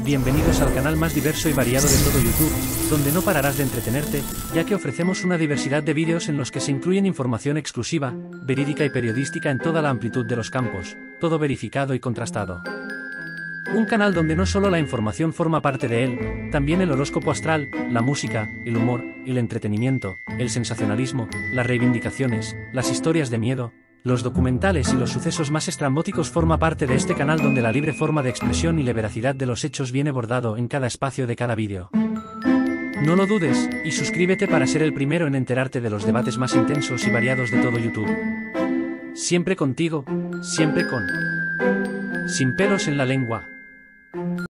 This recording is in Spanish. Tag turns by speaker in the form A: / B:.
A: Bienvenidos al canal más diverso y variado de todo YouTube, donde no pararás de entretenerte, ya que ofrecemos una diversidad de vídeos en los que se incluyen información exclusiva, verídica y periodística en toda la amplitud de los campos, todo verificado y contrastado. Un canal donde no solo la información forma parte de él, también el horóscopo astral, la música, el humor, el entretenimiento, el sensacionalismo, las reivindicaciones, las historias de miedo, los documentales y los sucesos más estrambóticos forma parte de este canal donde la libre forma de expresión y la veracidad de los hechos viene bordado en cada espacio de cada vídeo. No lo dudes, y suscríbete para ser el primero en enterarte de los debates más intensos y variados de todo YouTube. Siempre contigo, siempre con... Sin pelos en la lengua.